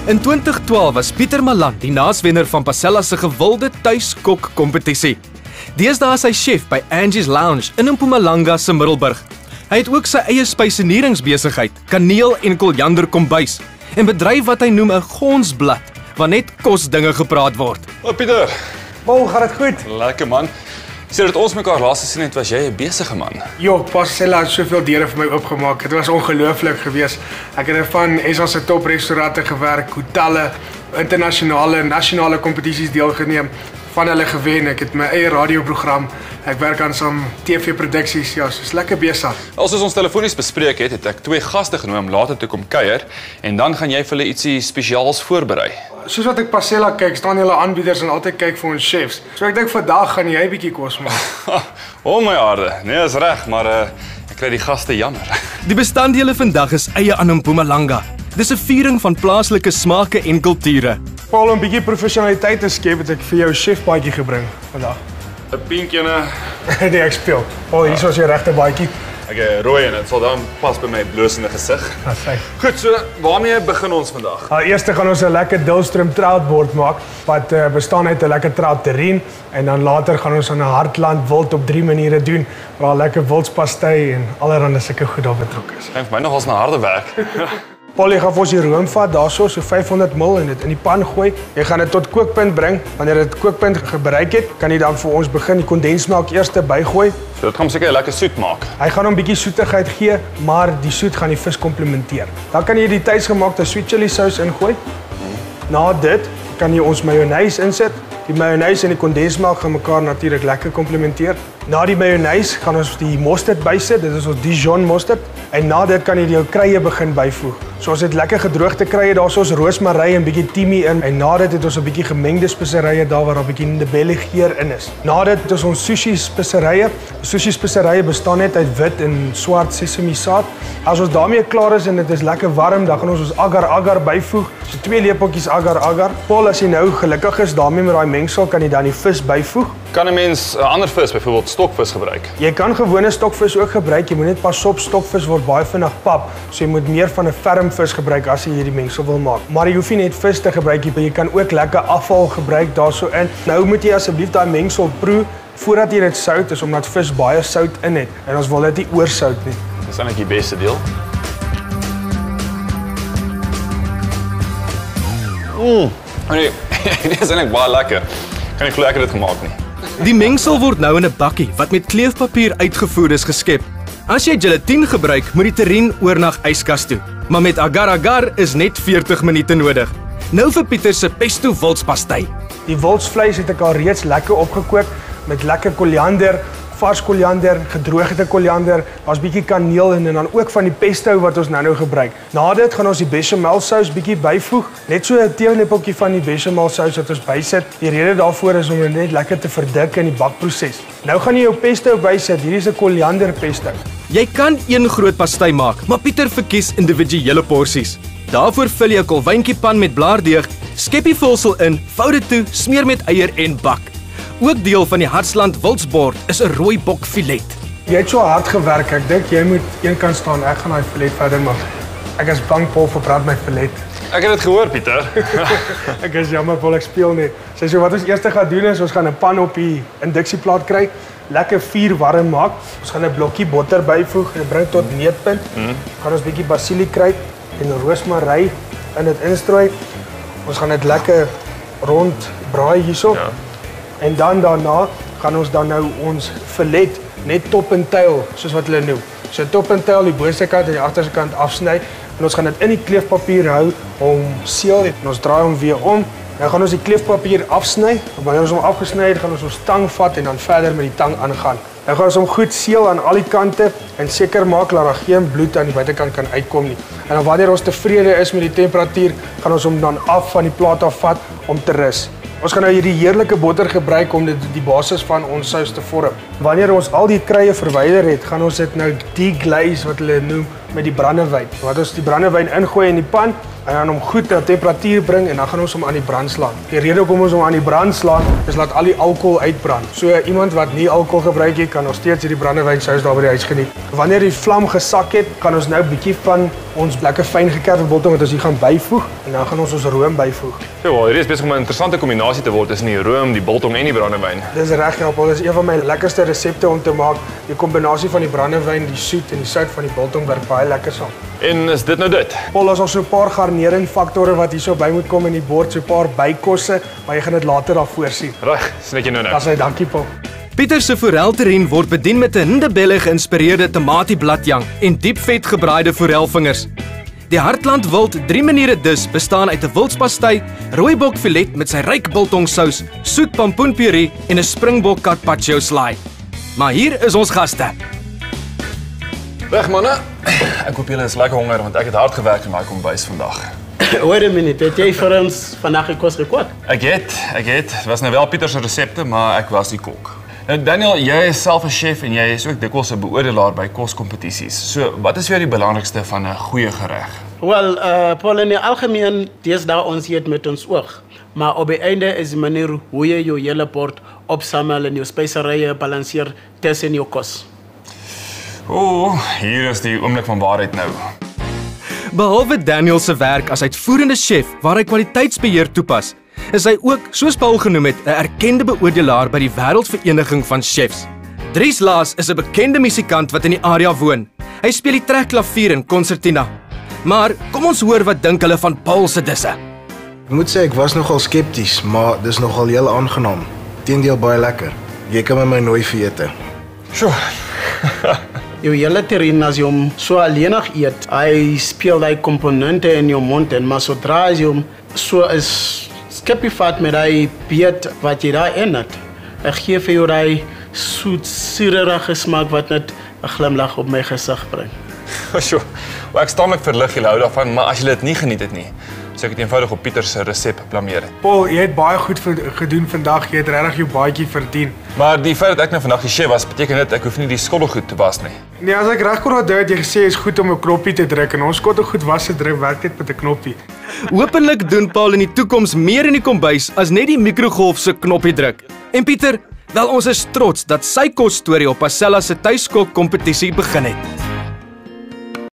In 2012 was Pieter Malan die naaswenner van Pasella se gewilde tuiskok kompetisie. Deesdae is hy chef by Angie's Lounge in Mpumalanga se Middelburg. Hy het ook sy eie spysenieringsbesigheid, kaneel en koljander kombuis, en bedryf wat hy noem 'n gonsblad, waar net kosdinge gepraat word. Hallo Pieter. Paul, gaat dit goed? Lekker man. Sedert ons mekaar laas gesien het, was jy 'n besige man. Jo, Pasella het soveel deure vir my oopgemaak. Dit was ongelooflik geweest. Ek het van SA se toprestaurante gewerk, hotelle, internasionale, nasionale kompetisies deelgeneem, van hulle gewen. Ek het my eie radioprogram. Ek werk aan some TV-produksies. Ja, soos lekker besig. As ons telefonies bespreek het ek 2 gaste genooi om later toe kom kuier en dan gaan jy vir hulle ietsie spesiaals voorberei. Soos wat ek Pasella kyk, staan julle aanbieders en altyd kyk vir ons chefs. So ek dink vandag gaan jy 'n bietjie kos maak. O my aarde. Nee, is reg, maar ek kry die gaste jammer. Die bestanddele vandag is eie aan Mpumalanga. Dis 'n viering van plaaslike smake en kulture. Paul, om 'n bietjie professionaliteit te skep, het ek vir jou chefbaadjie gebring vandag. 'n pink ene. Nee, ek speel. Paul, hier is jou regte baadjie. Ek rooi en dit sal dan pas by my blosende gesig. Fyn. Goed, so waarmee begin ons vandag? Eers gaan ons 'n lekker Dulstrom troutbord maak wat bestaan uit 'n lekker trout terrien en dan later gaan ons aan 'n hartland wild op 3 maniere doen waar lekker wildspastei en allerlei sulke goed daar betrokke is. Klink vir my nogals na harde werk. Paul, jy gaan vir ons die room vat daarso so 500 ml en dit in die pan gooi. Jy gaan dit tot kookpunt bring. Wanneer dit kookpunt bereik het, kan jy dan vir ons begin die kondensmelk eers bygooi. So dit gaan seker lekker soet maak. Hy gaan hom 'n bietjie soetigheid gee, maar die soet gaan die vis komplementeer. Dan kan jy die tuisgemaakte sweet chili sous ingooi. Na dit kan jy ons mayonaise insit. Die mayonaise en die kondensmelk gaan mekaar natuurlik lekker komplementeer. Na die mayonaise gaan ons die mosterd bysit. Dit is ons Dijon mosterd. En na dit kan jy jou kruie begin byvoeg. So ons het lekker gedroogde kruie, daar's ons roosmaryn en bietjie timie in. En na dit het ons 'n bietjie gemengde speserye daar waar 'n bietjie ndebele geur in is. Na dit het ons sushi speserye. Sushi speserye bestaan net uit wit en swart sesamisaad. As ons daarmee klaar is en dit is lekker warm, dan gaan ons agar-agar byvoeg. So 2 lepeltjies agar-agar. Paul, as jy nou gelukkig is daarmee met daai mengsel, kan jy dan die vis byvoeg. Kan 'n mens 'n ander vis, byvoorbeeld stokvis gebruik? Jy kan gewone stokvis ook gebruik. Jy moet net pas op, stokvis word baie vinnig pap. So jy moet meer van 'n ferm vis gebruik as jy hierdie mengsel wil maak. Maar jy hoef nie net vis te gebruik nie, jy kan ook lekker afval gebruik daarso in. Nou moet jy asseblief daai mengsel proe voordat jy dit sout, is omdat vis baie sout in het en ons wil dit nie oorsout nie. Dis eintlik die beste deel. Nee, dit is eintlik baie lekker. Kan nie glo ek het dit gemaak nie. Die mengsel word nou in 'n bakkie wat met kleefpapier uitgevoer is geskep. As jy gelatine gebruik, moet die terrien oornag yskas toe. Maar met agar-agar is net 40 minute nodig. Nou vir Pieter se pesto wildspastei. Die wildsvleis het ek al reeds lekker opgekook met lekker koriander, vars koriander, gedroogde koriander, daar's bietjie kaneel in en dan ook van die pesto wat ons nou gebruik. Na dit gaan ons die bechamel sous bietjie byvoeg, net so 'n teelepeltjie van die bechamel sous wat ons bysit. Die rede daarvoor is om dit net lekker te verdik in die bakproses. Nou gaan jy jou pesto bysit. Hierdie is 'n koriander pesto. Jy kan een groot pastei maak, maar Pieter verkies individuele porsies. Daarvoor vul jy 'n kolwyntjiepan met blaardeeg, skep die vulsel in, vou dit toe, smeer met eier en bak. Ook deel van die Hartsland wildsbord is 'n rooi bok filet. Jy het so hard gewerk, ek dink jy moet een kant staan, ek gaan daai filet verder maak. Ek is bang Paul verbrand my filet. Ek het dit gehoor, Pieter. Ek is jammer Paul, ek speel net. So wat ons eers gaan doen is, ons gaan 'n pan op die induksieplaat kry, lekker vuur warm maak. Ons gaan 'n blokkie botter byvoeg en bring tot neutpunt. Gaan ons bietjie basiliekruid en roosmaryn in dit instrooi. Ons gaan dit lekker rond braai hierso. Ja. En dan daarna gaan ons dan nou ons filet net top en tail, soos wat hulle noem. So top en tail, die boonste kant en die agterste kant afsny en ons gaan dit in die kleefpapier hou om seël en ons draai hom weer om. Nou gaan ons die kleefpapier afsny. Wanneer ons hom afgesny het, gaan ons ons tang vat en dan verder met die tang aangaan. Nou gaan ons hom goed seël aan al die kante en seker maak dat daar geen bloed aan die buitekant kan uitkom nie. En dan wanneer ons tevrede is met die temperatuur, gaan ons hom dan af van die plaat af vat om te rus. Ons gaan nou hierdie heerlike botter gebruik om dit die basis van ons sous te vorm. Wanneer ons al die kruie verwyder het, gaan ons dit nou deglaze wat hulle noem met die brandewyn. Wat ons die brandewyn ingooi in die pan en dan hom goed na temperatuur bring en dan gaan ons hom aan die brand slaan. Die rede hoekom ons hom aan die brand slaan is laat al die alkohol uitbrand. So iemand wat nie alkohol gebruik het, kan nog steeds hierdie brandewyn sous daar by die huis geniet. Wanneer die vlam gesak het, gaan ons nou 'n bietjie van ons lekker fyn gekerfde biltong wat ons hier gaan byvoeg en dan gaan ons room byvoeg. Ja, wel, hier is besig om 'n interessante kombinasie te word tussen die room, die biltong en die brandewyn. Dis reg, ja, Paul, dis een van my lekkerste resepte om te maak. Die kombinasie van die brandewyn, die soet en die sout van die biltong werk baie lekker saam. En is dit nou dit? Paul, daar's al so 'n paar garneringfaktore wat hierso by moet kom in die bord, so 'n paar bykosse, maar jy gaan dit later daarvoor sien. Reg, sien jou nou. Dis hy, dankie Paul. Pieter se forelterrien word bedien met 'n Ndebele geïnspireerde tamatiebladjang en diepvet gebraaide forelvingers. Die Hartland Wild 3 maniere dis bestaan uit 'n wildspastei, rooibokfilet met sy ryk biltongsous, soet pompoenpuree en 'n springbok carpaccio slaai. Maar hier is ons gaste. Reg manne. Ek hoop julle is lekker honger want ek het hard gewerk in my kombuis vandag. Wait a minute, het jy vir ons vandag 'n kos gekook? Ek het. Dit was nou wel Pieter se resepte, maar ek was die kok. Nou Daniel, jy is self 'n chef en jy is ook dikwels 'n beoordelaar by koskompetisies. So, wat is vir jou die belangrikste van 'n goeie gereg? Wel, Paul, in die algemeen, deesdae ons eet met ons oog. Maar op die einde is die manier hoe jy jou hele bord opsamel en jou speserye balanseer tussen jou kos. Hier is die oomblik van waarheid nou. Behalwe Daniel se werk as uitvoerende chef waar hy kwaliteitsbeheer toepas, is hy ook, soos Paul genoem het, 'n erkende beoordelaar by die Wêreldvereniging van Chefs. Dries Laas is 'n bekende musikant wat in die area woon. Hy speel die trekklavier en konsertina. Maar kom ons hoor wat dink hulle van Paul se disse. Ek moet sê ek was nogal skepties, maar dis nogal heel aangenaam. Teendeel baie lekker. Jy kan met my nooi vir ete. Sjoe. Jou hele terrien as jy hom so alleenig eet, hy speel die komponente in jou mond en maar sodra as jy hom so is skepie vat met die beet wat jy daar in het. Ek gee vir jou die soet, suurige smaak wat net 'n glimlag op my gesig bring. Sjoe. Ek staamlik verlig julle hou daarvan, maar as julle dit nie geniet het nie, sou ek dit eenvoudig op Pieter se resep blameer. Paul, jy het baie goed gedoen vandag. Jy het regtig jou baadjie verdien. Maar die feit dat ek nou vandag die chef was, beteken dit ek hoef nie die skottelgoed te was nie. Nee, as ek reg kon onthou het jy gesê is goed om 'n knoppie te druk en ons skottelgoed was se druk werk net met 'n knoppie. Hopelik doen Paul in die toekoms meer in die kombuis as net die mikrogolf se knoppie druk. En Pieter, wel ons is trots dat sy kosstorie op Pasella se tuiskok kompetisie begin het.